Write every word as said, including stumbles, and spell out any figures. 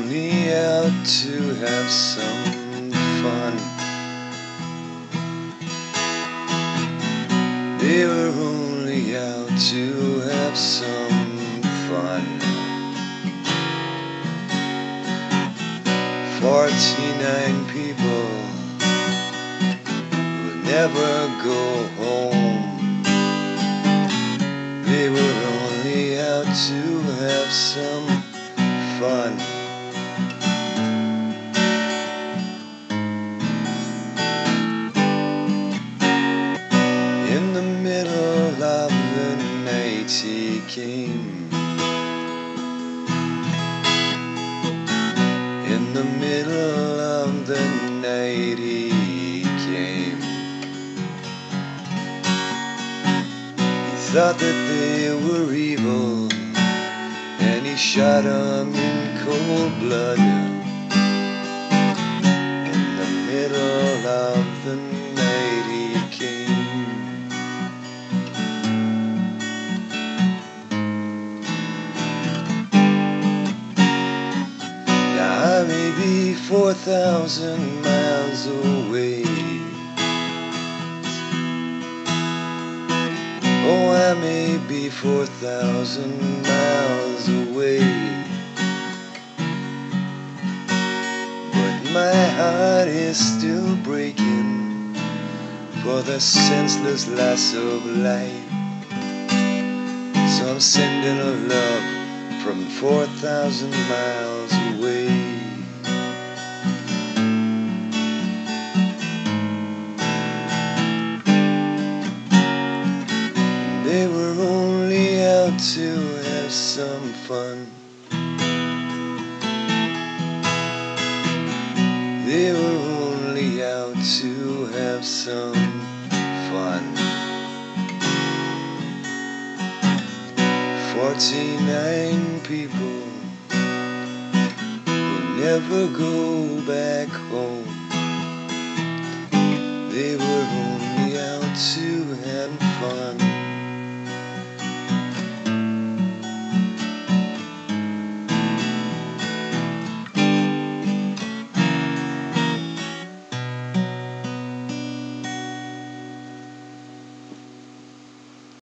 only out to have some fun. They were only out to have some fun. Forty-nine people will never go home. They were only out to have some fun. In the middle of the night he came. In the middle of the night he came. He thought that they were evil, and he shot them in cold blood. In the middle of the night he came. Now I may be four thousand miles away. Oh, I may be four thousand miles away, but my heart is still breaking for the senseless loss of life. So I'm sending a love from four thousand miles away. They were only out to have some fun. They were only out to have some fun. Forty-nine people will never go back home. They were only out to have fun.